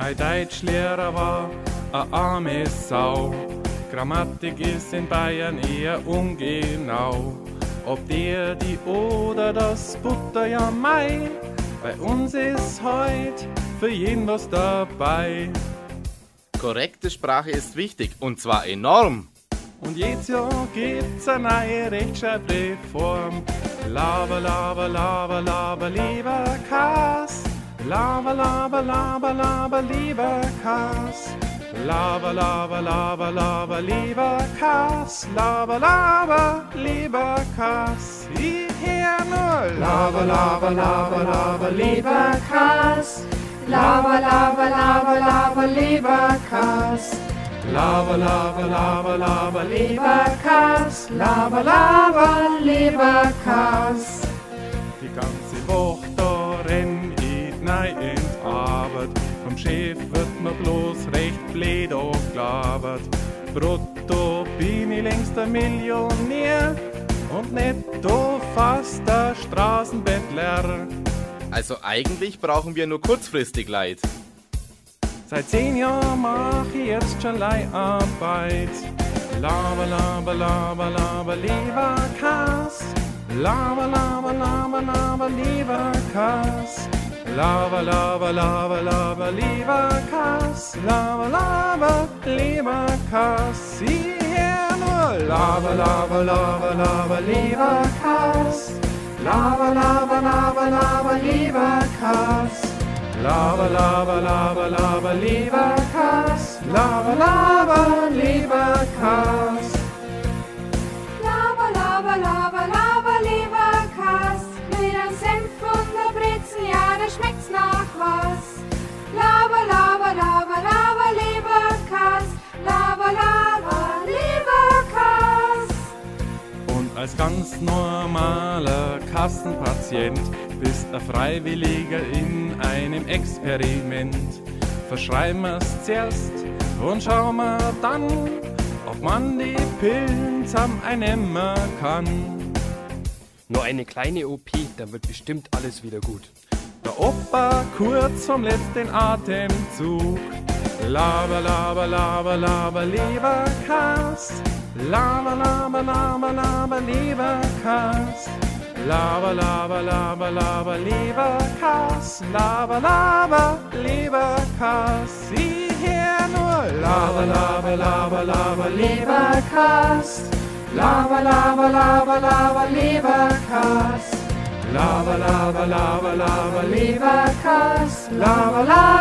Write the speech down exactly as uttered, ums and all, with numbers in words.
Mein Deutschlehrer war a arme Sau. Grammatik ist in Bayern eher ungenau. Ob der, die oder das Butter, ja mei. Bei uns ist heut für jeden was dabei. Korrekte Sprache ist wichtig, und zwar enorm. Und jedes Jahr gibt's eine neue Rechtschreibreform. Laber, laber, laber, laber, lieber Kass. Laber, laber, laber, laber, lieber Kass. Laber, laber, laber, laber, lieber Kass. Laber, laber, lieber Kass. Hierher nur. Laber, laber, laber, laber, lieber Kass. Laber, laber, laber, laber, lieber Kass. Laber, laber, laber, laber, lieber Kass. Laber, laber, lieber Kass. Die ganze Woche da renn ich nein in die Arbeit. Vom Chef wird mir bloß recht blöd angelabert. Brutto bin ich längst der Millionär und netto fast der Straßenbettler. Also eigentlich brauchen wir nur kurzfristig Leid. Seit zehn Jahren mach ich jetzt schon Leiharbeit. Laber, laber, laber, laber, lieber Kass. Laber, laber, laber, laber, lieber Kass. Laber, laber, laber, laber, lieber Kass. Laber, laber, lieber Kass. Hierher nur. Laber, laber, laber, laber, lieber Kass. Laber, laber, laber, laber, lieber Kass. Laber, laber, laber, laber, lieber Kass. Laber, laber, lieber Kass. Laber, laber, laber, laber, lieber Kass. Mit einem Senf und der Brezen, ja, da schmeckt's nach was. Laber, laber, laber, laber, lieber Kass. Laber, laber, lieber Kass. Und als ganz normaler Kassenpatient bist ein Freiwilliger in einem Experiment. Verschreiben wir's zuerst und schauen wir dann, ob man die Pillen zusammen einnehmen kann. Nur eine kleine O P, dann wird bestimmt alles wieder gut. Der Opa kurz vom letzten Atemzug. Laber, laber, laber, laber, lieber Kass. Laber, laber, laber, laber, lieber Kass. Laber, laber, laber, laber, lieber Kass. Laber, laber, lieber Kass. Hierher nur. Laber, laber, laber, laber, lieber Kass. Laber, laber, laber, laber, lieber Kass. Laber, laber, laber, laber, lieber Kass. Laber, laber.